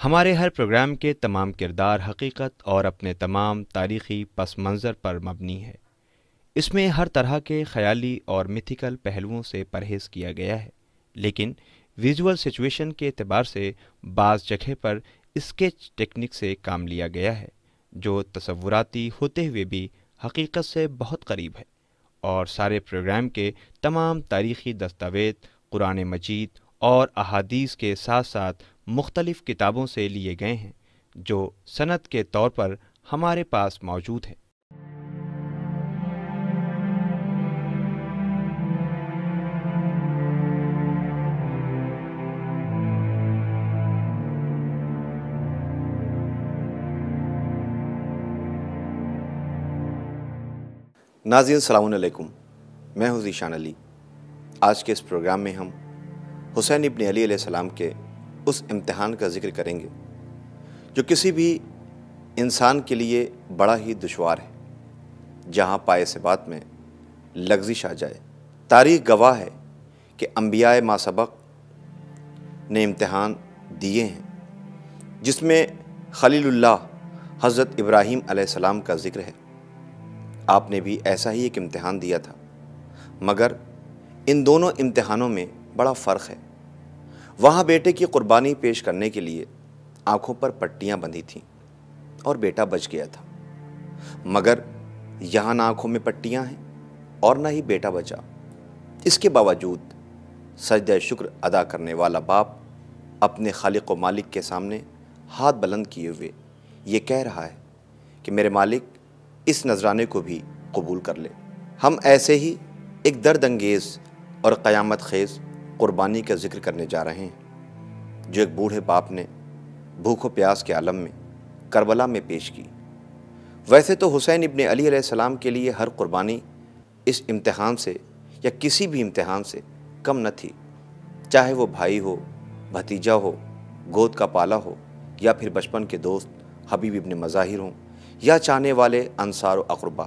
ہمارے ہر پروگرام کے تمام کردار حقیقت اور اپنے تمام تاریخی پس منظر پر مبنی ہے۔ اس میں ہر طرح کے خیالی اور میتھیکل پہلوؤں سے پرہیز کیا گیا ہے، لیکن ویژول سچویشن کے اعتبار سے بعض جگہ پر اسکیچ ٹیکنک سے کام لیا گیا ہے، جو تصوراتی ہوتے ہوئے بھی حقیقت سے بہت قریب ہے۔ اور سارے پروگرام کے تمام تاریخی دستاویز قرآن مجید اور احادیث کے ساتھ ساتھ مختلف کتابوں سے لیے گئے ہیں، جو سند کے طور پر ہمارے پاس موجود ہیں۔ ناظرین السلام علیکم، میں ہوں ذیشان علی۔ آج کے اس پروگرام میں ہم حسین ابن علی علیہ السلام کے اس امتحان کا ذکر کریں گے جو کسی بھی انسان کے لیے بڑا ہی دشوار ہے، جہاں پائے ثبات میں لغزش آ جائے۔ تاریخ گواہ ہے کہ انبیاء ما سبق نے امتحان دیے ہیں، جس میں خلیل اللہ حضرت ابراہیم علیہ السلام کا ذکر ہے۔ آپ نے بھی ایسا ہی ایک امتحان دیا تھا، مگر ان دونوں امتحانوں میں بڑا فرق ہے۔ وہاں بیٹے کی قربانی پیش کرنے کے لیے آنکھوں پر پٹیاں بندھی تھیں اور بیٹا بچ گیا تھا، مگر یہاں نہ آنکھوں میں پٹیاں ہیں اور نہ ہی بیٹا بچا۔ اس کے باوجود سجدہ شکر ادا کرنے والا باپ اپنے خالق و مالک کے سامنے ہاتھ بلند کیے ہوئے یہ کہہ رہا ہے کہ میرے مالک اس نذرانے کو بھی قبول کر لے۔ ہم ایسے ہی ایک درد انگیز اور قیامت خیز قربانی کا ذکر کرنے جا رہے ہیں، جو ایک بوڑھے باپ نے بھوک و پیاس کے عالم میں کربلا میں پیش کی۔ ویسے تو حسین ابن علی علیہ السلام کے لیے ہر قربانی اس امتحان سے یا کسی بھی امتحان سے کم نہ تھی، چاہے وہ بھائی ہو، بھتیجا ہو، گود کا پالا ہو، یا پھر بچپن کے دوست حبیب ابن مظاہر ہوں، یا چاہنے والے انصار و اقربا۔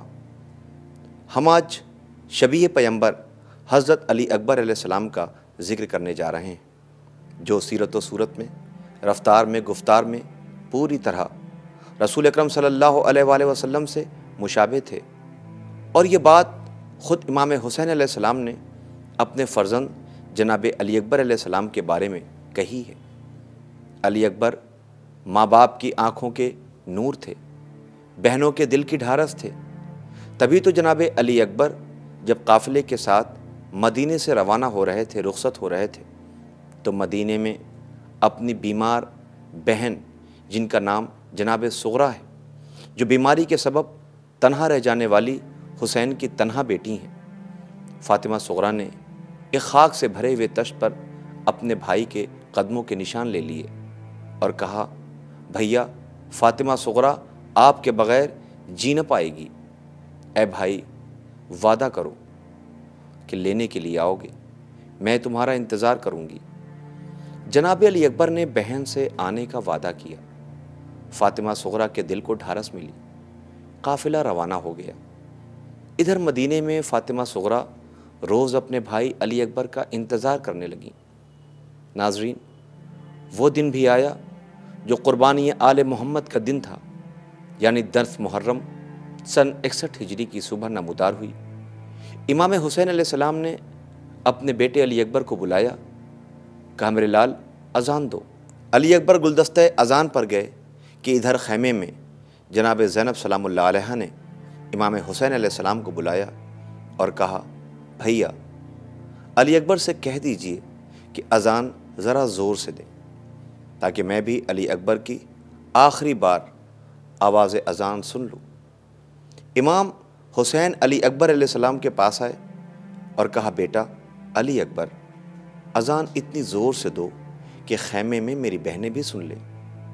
ہم آج شبیہ پیمبر حضرت علی اکبر علیہ السلام کا ذکر کرنے جا رہے ہیں، جو سیرت و صورت میں، رفتار میں، گفتار میں پوری طرح رسول اکرم صلی اللہ علیہ وآلہ وسلم سے مشابہ تھے۔ اور یہ بات خود امام حسین علیہ السلام نے اپنے فرزند جناب علی اکبر علیہ السلام کے بارے میں کہی ہے۔ علی اکبر ماں باپ کی آنکھوں کے نور تھے، بہنوں کے دل کی ڈھارس تھے۔ تبھی تو جناب علی اکبر جب قافلے کے ساتھ مدینے سے روانہ ہو رہے تھے، رخصت ہو رہے تھے، تو مدینے میں اپنی بیمار بہن، جن کا نام جناب صغرا ہے، جو بیماری کے سبب تنہا رہ جانے والی حسین کی تنہا بیٹی ہیں، فاطمہ صغرا نے ایک خاک سے بھرے ہوئے تشت پر اپنے بھائی کے قدموں کے نشان لے لیے اور کہا، بھیا فاطمہ صغرا آپ کے بغیر جی نہ پائے گی۔ اے بھائی، وعدہ کرو کہ لینے کے لیے آؤ گے، میں تمہارا انتظار کروں گی۔ جناب علی اکبر نے بہن سے آنے کا وعدہ کیا۔ فاطمہ صغرا کے دل کو ڈھارس ملی، قافلہ روانہ ہو گیا۔ ادھر مدینے میں فاطمہ صغرا روز اپنے بھائی علی اکبر کا انتظار کرنے لگیں۔ ناظرین، وہ دن بھی آیا جو قربانی آل محمد کا دن تھا، یعنی 10 محرم سن 61 ہجری کی صبح نمودار ہوئی۔ امام حسین علیہ السلام نے اپنے بیٹے علی اکبر کو بلایا، کہا، میرے لال اذان دو۔ علی اکبر گلدستہ اذان پر گئے کہ ادھر خیمے میں جناب زینب سلام اللہ علیہا نے امام حسین علیہ السلام کو بلایا اور کہا، بھیا علی اکبر سے کہہ دیجئے کہ اذان ذرا زور سے دیں، تاکہ میں بھی علی اکبر کی آخری بار آواز اذان سن لوں۔ امام حسین علی اکبر علیہ السلام کے پاس آئے اور کہا، بیٹا علی اکبر، اذان اتنی زور سے دو کہ خیمے میں میری بہنیں بھی سن لیں۔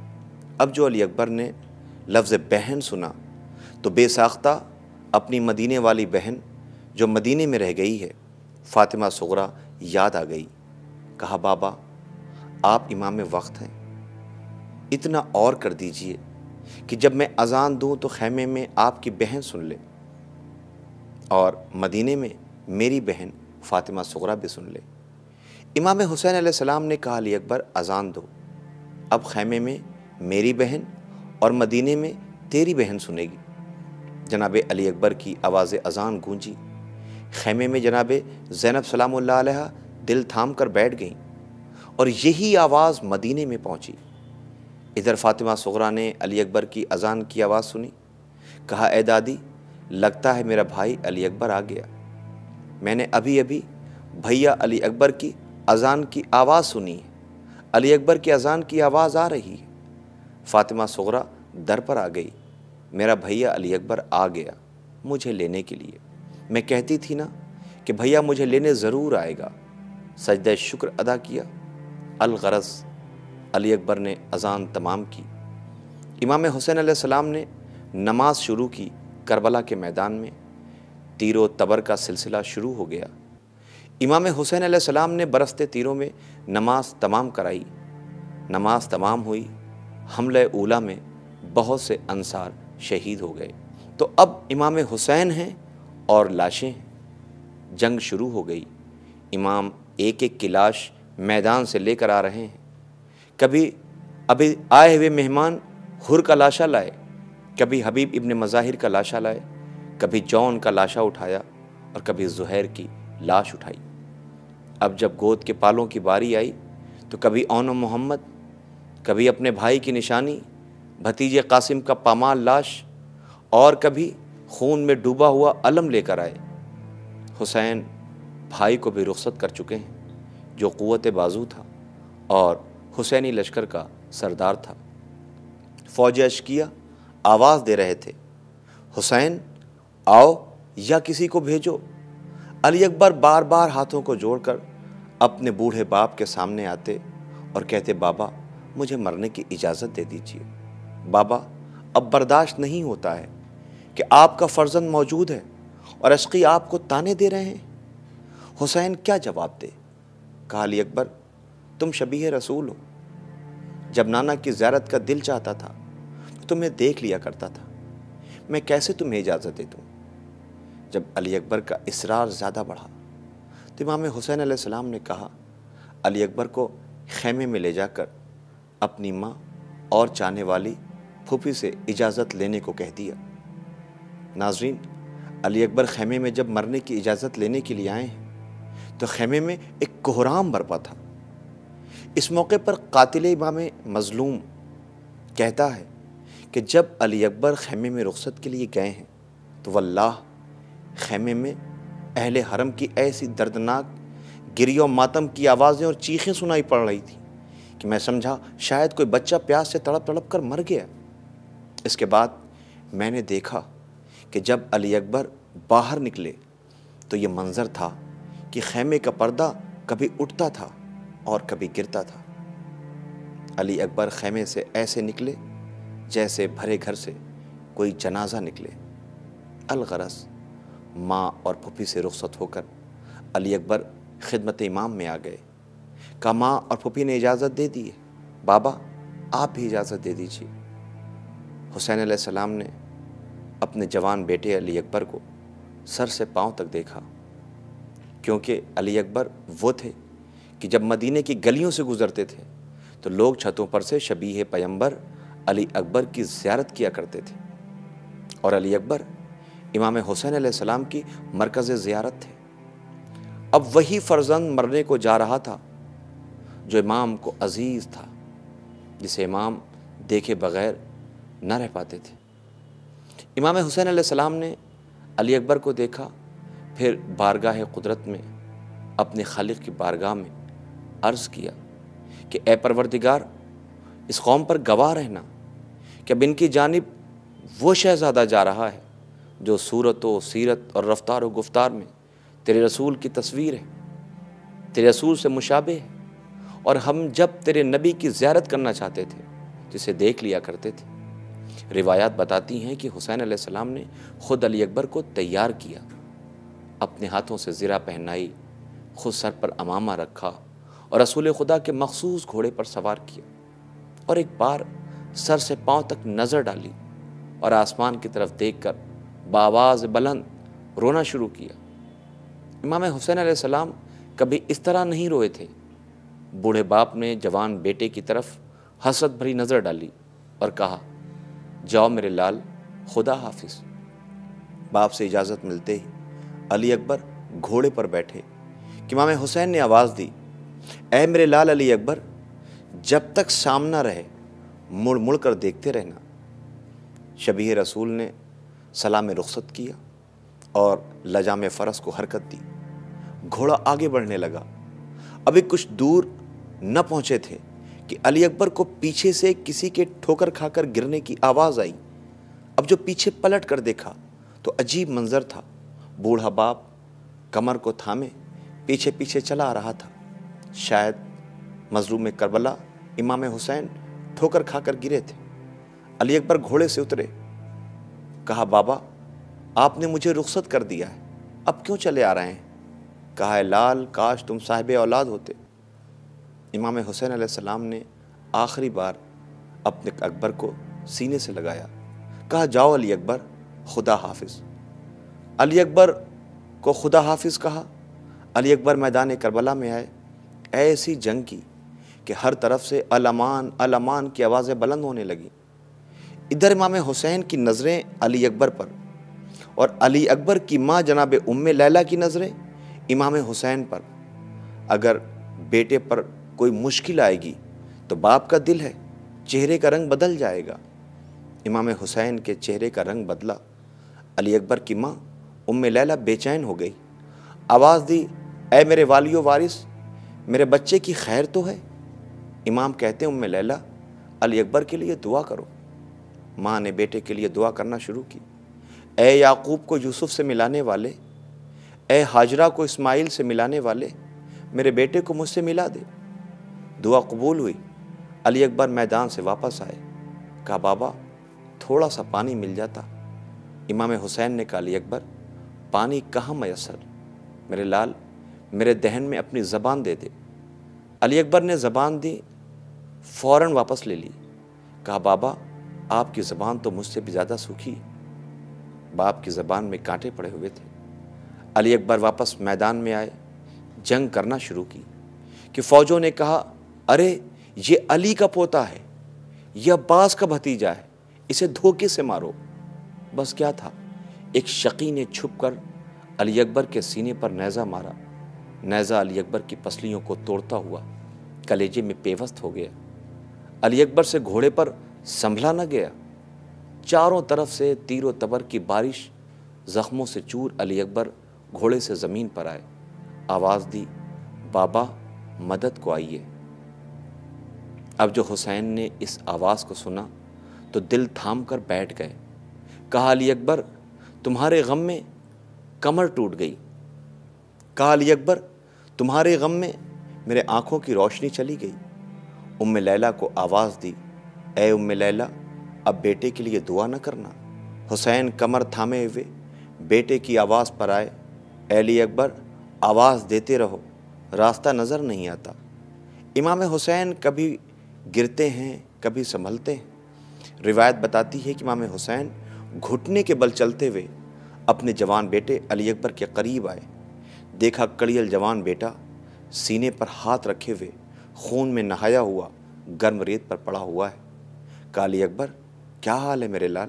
اب جو علی اکبر نے لفظ بہن سنا تو بے ساختہ اپنی مدینے والی بہن جو مدینے میں رہ گئی ہے، فاطمہ صغرا، یاد آ گئی۔ کہا، بابا آپ امام وقت ہیں، اتنا اور کر دیجئے کہ جب میں اذان دوں تو خیمے میں آپ کی بہن سن لے اور مدینے میں میری بہن فاطمہ صغرا بھی سن لے۔ امام حسین علیہ السلام نے کہا، علی اکبر اذان دو۔ اب خیمے میں میری بہن اور مدینے میں تیری بہن سنے گی۔ جناب علی اکبر کی آواز اذان گونجی۔ خیمے میں جناب زینب سلام اللہ علیہ دل تھام کر بیٹھ گئیں اور یہی آواز مدینے میں پہنچی۔ ادھر فاطمہ صغریٰ نے علی اکبر کی اذان کی آواز سنی۔ کہا اے دادی، لگتا ہے میرا بھائی علی اکبر آ گیا۔ میں نے ابھی بھیا علی اکبر کی اذان کی آواز سنی ہے۔ علی اکبر کی اذان کی آواز آ رہی ہے۔ فاطمہ صغریٰ در پر آ گئی۔ میرا بھیا علی اکبر آ گیا مجھے لینے کے لیے۔ میں کہتی تھی نا کہ بھیا مجھے لینے ضرور آئے گا۔ سجدہ شکر ادا کیا۔ الغرض علی اکبر نے اذان تمام کی۔ امام حسین علیہ السلام نے نماز شروع کی۔ کربلا کے میدان میں تیر و تبر کا سلسلہ شروع ہو گیا۔ امام حسین علیہ السلام نے برستے تیروں میں نماز تمام کرائی۔ نماز تمام ہوئی۔ حملہ اولیٰ میں بہت سے انصار شہید ہو گئے۔ تو اب امام حسین ہیں اور لاشیں ہیں۔ جنگ شروع ہو گئی۔ امام ایک ایک کی لاش میدان سے لے کر آ رہے ہیں۔ کبھی ابھی آئے ہوئے مہمان حر کا لاشا لائے، کبھی حبیب ابن مظاہر کا لاشا لائے، کبھی جون کا لاشا اٹھایا اور کبھی زہیر کی لاش اٹھائی۔ اب جب گود کے پالوں کی باری آئی تو کبھی اون محمد، کبھی اپنے بھائی کی نشانی بھتیجے قاسم کا پامال لاش، اور کبھی خون میں ڈوبا ہوا علم لے کر آئے۔ حسین بھائی کو بھی رخصت کر چکے ہیں جو قوت بازو تھا اور حسینی لشکر کا سردار تھا۔ فوج اشکیہ آواز دے رہے تھے، حسین آؤ یا کسی کو بھیجو۔ علی اکبر بار بار ہاتھوں کو جوڑ کر اپنے بوڑھے باپ کے سامنے آتے اور کہتے، بابا مجھے مرنے کی اجازت دے دیجیے۔ بابا اب برداشت نہیں ہوتا ہے کہ آپ کا فرزند موجود ہے اور اشقی آپ کو تانے دے رہے ہیں۔ حسین کیا جواب دے؟ کہا علی اکبر تم شبیہ رسول ہو۔ جب نانا کی زیارت کا دل چاہتا تھا تو تمہیں دیکھ لیا کرتا تھا، میں کیسے تمہیں اجازت دے دوں؟ جب علی اکبر کا اصرار زیادہ بڑھا تو امام حسین علیہ السلام نے کہا، علی اکبر کو خیمے میں لے جا کر اپنی ماں اور چاہنے والی پھوپھی سے اجازت لینے کو کہہ دیا۔ ناظرین، علی اکبر خیمے میں جب مرنے کی اجازت لینے کے لیے آئے ہیں تو خیمے میں ایک کوہرام برپا تھا۔ اس موقع پر قاتل امام مظلوم کہتا ہے کہ جب علی اکبر خیمے میں رخصت کے لیے گئے ہیں تو واللہ خیمے میں اہل حرم کی ایسی دردناک گری و ماتم کی آوازیں اور چیخیں سنائی پڑ رہی تھیں کہ میں سمجھا شاید کوئی بچہ پیاس سے تڑپ تڑپ کر مر گیا۔ اس کے بعد میں نے دیکھا کہ جب علی اکبر باہر نکلے تو یہ منظر تھا کہ خیمے کا پردہ کبھی اٹھتا تھا اور کبھی گرتا تھا۔ علی اکبر خیمے سے ایسے نکلے جیسے بھرے گھر سے کوئی جنازہ نکلے۔ الغرض ماں اور پھوپھی سے رخصت ہو کر علی اکبر خدمت امام میں آ گئے۔ کہا ماں اور پھوپھی نے اجازت دے دی ہے، بابا آپ بھی اجازت دے دیجیے۔ حسین علیہ السلام نے اپنے جوان بیٹے علی اکبر کو سر سے پاؤں تک دیکھا، کیونکہ علی اکبر وہ تھے کہ جب مدینے کی گلیوں سے گزرتے تھے تو لوگ چھتوں پر سے شبیہ پیمبر علی اکبر کی زیارت کیا کرتے تھے، اور علی اکبر امام حسین علیہ السلام کی مرکز زیارت تھے۔ اب وہی فرزند مرنے کو جا رہا تھا جو امام کو عزیز تھا، جسے امام دیکھے بغیر نہ رہ پاتے تھے۔ امام حسین علیہ السلام نے علی اکبر کو دیکھا، پھر بارگاہ قدرت میں اپنے خالق کی بارگاہ میں عرض کیا کہ اے پروردگار، اس قوم پر گواہ رہنا کہ اب ان کی جانب وہ شہزادہ جا رہا ہے جو صورت و سیرت اور رفتار و گفتار میں تیرے رسول کی تصویر ہے، تیرے رسول سے مشابہ ہے، اور ہم جب تیرے نبی کی زیارت کرنا چاہتے تھے جسے دیکھ لیا کرتے تھے۔ روایات بتاتی ہیں کہ حسین علیہ السلام نے خود علی اکبر کو تیار کیا، اپنے ہاتھوں سے زرہ پہنائی، خود سر پر امامہ رکھا اور رسول خدا کے مخصوص گھوڑے پر سوار کیا، اور ایک بار سر سے پاؤں تک نظر ڈالی اور آسمان کی طرف دیکھ کر بآواز بلند رونا شروع کیا۔ امام حسین علیہ السلام کبھی اس طرح نہیں روئے تھے۔ بوڑھے باپ نے جوان بیٹے کی طرف حسرت بھری نظر ڈالی اور کہا جاؤ میرے لال، خدا حافظ۔ باپ سے اجازت ملتے ہی علی اکبر گھوڑے پر بیٹھے کہ امام حسین نے آواز دی، اے میرے لال علی اکبر، جب تک سامنا رہے مڑ مڑ کر دیکھتے رہنا۔ شبیہ رسول نے سلام رخصت کیا اور لجام فرس کو حرکت دی۔ گھوڑا آگے بڑھنے لگا۔ ابھی کچھ دور نہ پہنچے تھے کہ علی اکبر کو پیچھے سے کسی کے ٹھوکر کھا کر گرنے کی آواز آئی۔ اب جو پیچھے پلٹ کر دیکھا تو عجیب منظر تھا۔ بوڑھا باپ کمر کو تھامے پیچھے پیچھے چلا آ رہا تھا۔ شاید مظلوم کربلا امام حسین ٹھوکر کھا کر گرے تھے۔ علی اکبر گھوڑے سے اترے، کہا بابا آپ نے مجھے رخصت کر دیا ہے، اب کیوں چلے آ رہے ہیں؟ کہا اے لال، کاش تم صاحب اولاد ہوتے۔ امام حسین علیہ السلام نے آخری بار اپنے اکبر کو سینے سے لگایا، کہا جاؤ علی اکبر، خدا حافظ۔ علی اکبر کو خدا حافظ کہا۔ علی اکبر میدان کربلا میں آئے۔ ایسی جنگ کی کہ ہر طرف سے الامان الامان کی آوازیں بلند ہونے لگیں۔ ادھر امام حسین کی نظریں علی اکبر پر اور علی اکبر کی ماں جناب ام لیلہ کی نظریں امام حسین پر۔ اگر بیٹے پر کوئی مشکل آئے گی تو باپ کا دل ہے، چہرے کا رنگ بدل جائے گا۔ امام حسین کے چہرے کا رنگ بدلا۔ علی اکبر کی ماں ام لیلہ بے چین ہو گئی، آواز دی، اے میرے والی و وارث، میرے بچے کی خیر تو ہے؟ امام کہتے ہیں ام لیلہ علی اکبر کے لیے دعا کرو۔ ماں نے بیٹے کے لیے دعا کرنا شروع کی، اے یعقوب کو یوسف سے ملانے والے، اے ہاجرہ کو اسماعیل سے ملانے والے، میرے بیٹے کو مجھ سے ملا دے۔ دعا قبول ہوئی۔ علی اکبر میدان سے واپس آئے، کہا بابا تھوڑا سا پانی مل جاتا۔ امام حسین نے کہا علی اکبر پانی کہاں میسر، میرے لال میرے دہن میں اپنی زبان دے دے۔ علی اکبر نے زبان دی، فوراً واپس لے لی۔ کہا بابا آپ کی زبان تو مجھ سے بھی زیادہ سوکھی ہے۔ باپ کی زبان میں کانٹے پڑے ہوئے تھے۔ علی اکبر واپس میدان میں آئے، جنگ کرنا شروع کی کہ فوجوں نے کہا ارے یہ علی کا پوتا ہے، یہ عباس کا بھتیجا ہے، اسے دھوکے سے مارو۔ بس کیا تھا، ایک شقی نے چھپ کر علی اکبر کے سینے پر نیزہ مارا۔ نیزہ علی اکبر کی پسلیوں کو توڑتا ہوا کلیجے میں پیوست ہو گیا۔ علی اکبر سے گھوڑے پر سنبھلا نہ گیا۔ چاروں طرف سے تیر و تبر کی بارش، زخموں سے چور علی اکبر گھوڑے سے زمین پر آئے۔ آواز دی، بابا مدد کو آئیے۔ اب جو حسین نے اس آواز کو سنا تو دل تھام کر بیٹھ گئے۔ کہا علی اکبر تمہارے غم میں کمر ٹوٹ گئی۔ کہا علی اکبر تمہارے غم میں میرے آنکھوں کی روشنی چلی گئی۔ ام لیلہ کو آواز دی، اے ام لیلہ اب بیٹے کے لیے دعا نہ کرنا۔ حسین کمر تھامے ہوئے بیٹے کی آواز پر آئے، اے علی اکبر آواز دیتے رہو، راستہ نظر نہیں آتا۔ امام حسین کبھی گرتے ہیں کبھی سنبھلتے ہیں۔ روایت بتاتی ہے کہ امام حسین گھٹنے کے بل چلتے ہوئے اپنے جوان بیٹے علی اکبر کے قریب آئے۔ دیکھا کڑیل جوان بیٹا سینے پر ہاتھ رکھے ہوئے خون میں نہایا ہوا گرم ریت پر پڑا ہوا ہے۔ کہا علی اکبر کیا حال ہے میرے لال؟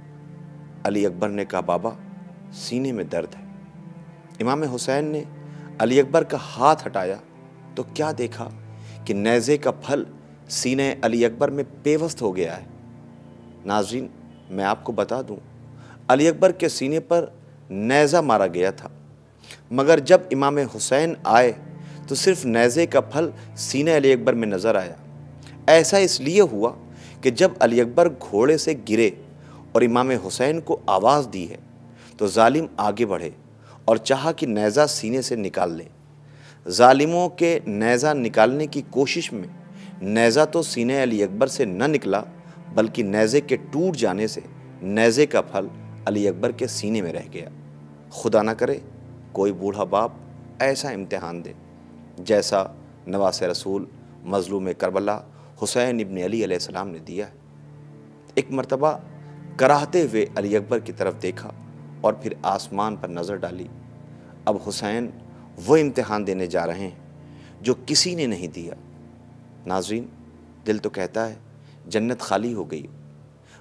علی اکبر نے کہا بابا سینے میں درد ہے۔ امام حسین نے علی اکبر کا ہاتھ ہٹایا تو کیا دیکھا کہ نیزے کا پھل سینے علی اکبر میں پیوست ہو گیا ہے۔ ناظرین میں آپ کو بتا دوں علی اکبر کے سینے پر نیزہ مارا گیا تھا، مگر جب امام حسین آئے تو صرف نیزے کا پھل سینے علی اکبر میں نظر آیا۔ ایسا اس لیے ہوا کہ جب علی اکبر گھوڑے سے گرے اور امام حسین کو آواز دی ہے تو ظالم آگے بڑھے اور چاہا کہ نیزہ سینے سے نکال لیں۔ ظالموں کے نیزہ نکالنے کی کوشش میں نیزہ تو سینے علی اکبر سے نہ نکلا بلکہ نیزے کے ٹوٹ جانے سے نیزے کا پھل علی اکبر کے سینے میں رہ گیا۔ خدا نہ کرے کوئی بوڑھا باپ ایسا امتحان دے جیسا نواس رسول مظلوم کربلا حسین ابن علی علیہ السلام نے دیا ہے۔ ایک مرتبہ کراہتے ہوئے علی اکبر کی طرف دیکھا اور پھر آسمان پر نظر ڈالی۔ اب حسین وہ امتحان دینے جا رہے ہیں جو کسی نے نہیں دیا۔ ناظرین دل تو کہتا ہے جنت خالی ہو گئی،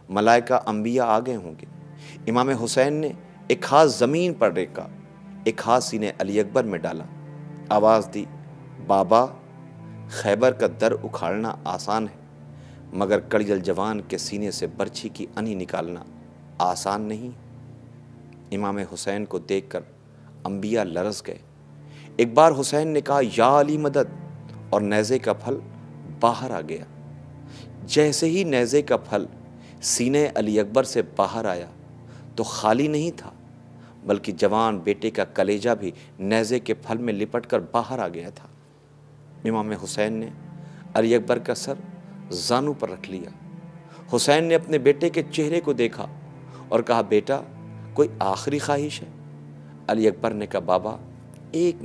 ملائکہ انبیاء آ گئے ہوں گے۔ امام حسین نے ایک ہاتھ زمین پر ریکا، ایک ہاتھ سینے علی اکبر میں ڈالا، آواز دی، بابا خیبر کا در اکھاڑنا آسان ہے، مگر کڑیل جوان کے سینے سے برچھی کی انھی نکالنا آسان نہیں۔ امام حسین کو دیکھ کر انبیاء لرز گئے۔ ایک بار حسین نے کہا یا علی مدد، اور نیزے کا پھل باہر آ گیا۔ جیسے ہی نیزے کا پھل سینے علی اکبر سے باہر آیا تو خالی نہیں تھا، بلکہ جوان بیٹے کا کلیجہ بھی نیزے کے پھل میں لپٹ کر باہر آ گیا تھا۔ امام حسین نے علی اکبر کا سر زانوں پر رکھ لیا۔ حسین نے اپنے بیٹے کے چہرے کو دیکھا اور کہا بیٹا کوئی آخری خواہش ہے؟ علی اکبر نے کہا بابا ایک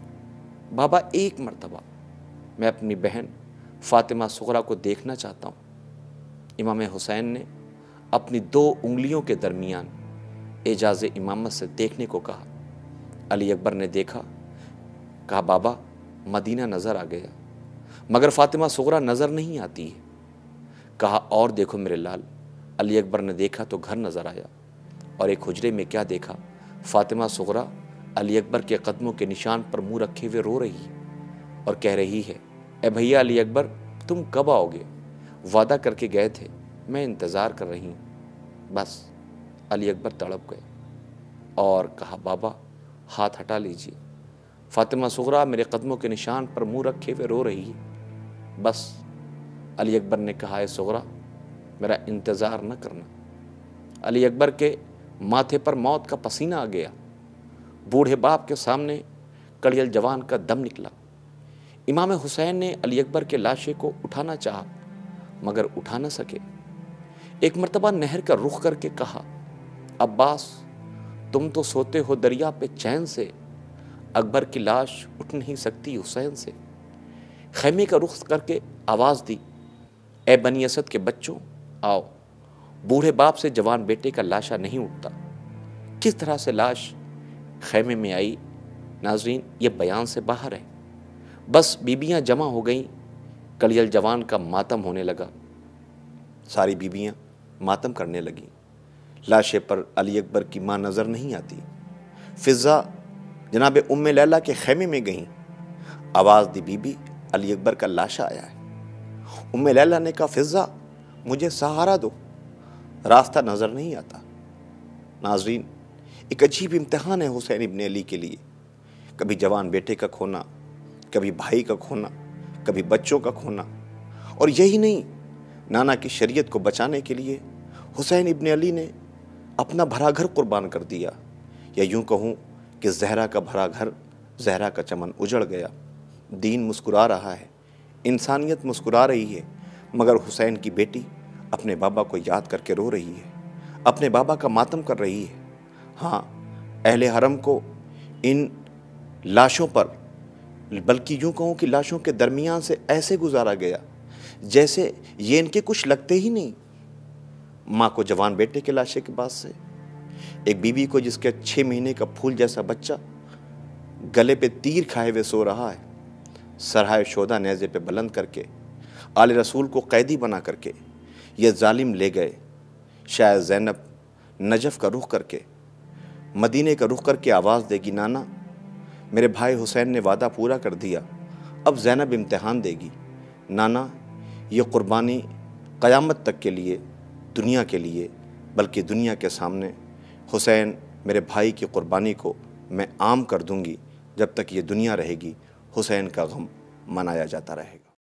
مرتبہ میں اپنی بہن فاطمہ صغریٰ کو دیکھنا چاہتا ہوں۔ امام حسین نے اپنی 2 انگلیوں کے درمیان اعجاز امامت سے دیکھنے کو کہا۔ علی اکبر نے دیکھا، کہا بابا مدینہ نظر آ گیا، مگر فاطمہ صغریٰ نظر نہیں آتی ہے۔ کہا اور دیکھو میرے لال۔ علی اکبر نے دیکھا تو گھر نظر آیا، اور ایک حجرے میں کیا دیکھا، فاطمہ صغریٰ علی اکبر کے قدموں کے نشان پر منہ رکھے ہوئے رو رہی اور کہہ رہی ہے اے بھیا علی اکبر تم کب آؤ گے؟ وعدہ کر کے گئے تھے، میں انتظار کر رہی ہوں۔ بس علی اکبر تڑپ گئے اور کہا بابا ہاتھ ہٹا لیجئے، فاطمہ صغریٰ میرے قدموں کے نشان پر منہ رکھے ہوئے رو رہی ہے۔ بس علی اکبر نے کہا اے صغریٰ میرا انتظار نہ کرنا۔ علی اکبر کے ماتھے پر موت کا پسینہ آ گیا۔ بوڑھے باپ کے سامنے کڑیل جوان کا دم نکلا۔ امام حسین نے علی اکبر کے لاشے کو اٹھانا چاہا مگر اٹھا نہ سکے۔ ایک مرتبہ نہر کا رخ کر کے کہا عباس تم تو سوتے ہو دریا پہ چین سے، اکبر کی لاش اٹھ نہیں سکتی حسین سے۔ خیمے کا رخ کر کے آواز دی اے بنی اسد کے بچوں آؤ، بوڑھے باپ سے جوان بیٹے کا لاشا نہیں اٹھتا۔ کس طرح سے لاش خیمے میں آئی ناظرین یہ بیان سے باہر ہے۔ بس بیبیاں جمع ہو گئیں، کڑیل جوان کا ماتم ہونے لگا۔ ساری بیبیاں ماتم کرنے لگیں۔ لاشے پر علی اکبر کی ماں نظر نہیں آتی۔ فضہ جناب ام لیلہ کے خیمے میں گئیں۔ آواز دی بی بی علی اکبر کا لاشا آیا ہے۔ ام لیلہ نے کہا فضہ مجھے سہارا دو، راستہ نظر نہیں آتا۔ ناظرین ایک عجیب امتحان ہے حسین ابن علی کے لیے، کبھی جوان بیٹے کا کھونا، کبھی بھائی کا کھونا، کبھی بچوں کا کھونا، اور یہی نہیں نانا کی شریعت کو بچانے کے لیے حسین ابن علی نے اپنا بھرا گھر قربان کر دیا، یا یوں کہوں کہ زہرا کا بھرا گھر، زہرا کا چمن اجڑ گیا۔ دین مسکرا رہا ہے، انسانیت مسکرا رہی ہے، مگر حسین کی بیٹی اپنے بابا کو یاد کر کے رو رہی ہے، اپنے بابا کا ماتم کر رہی ہے۔ ہاں اہل حرم کو ان لاشوں پر، بلکہ یوں کہوں کہ لاشوں کے درمیان سے ایسے گزارا گیا جیسے یہ ان کے کچھ لگتے ہی نہیں۔ ماں کو جوان بیٹے کے لاشے کے بعد سے، ایک بیوی کو جس کے 6 مہینے کا پھول جیسا بچہ گلے پہ تیر کھائے ہوئے سو رہا ہے، سرہائے شودا نیزے پہ بلند کر کے آل رسول کو قیدی بنا کر کے یہ ظالم لے گئے۔ شاید زینب نجف کا رخ کر کے، مدینے کا رخ کر کے آواز دے گی نانا میرے بھائی حسین نے وعدہ پورا کر دیا، اب زینب امتحان دے گی، نانا یہ قربانی قیامت تک کے لیے، دنیا کے لیے، بلکہ دنیا کے سامنے حسین میرے بھائی کی قربانی کو میں عام کر دوں گی، جب تک یہ دنیا رہے گی حسین کا غم منایا جاتا رہے گا۔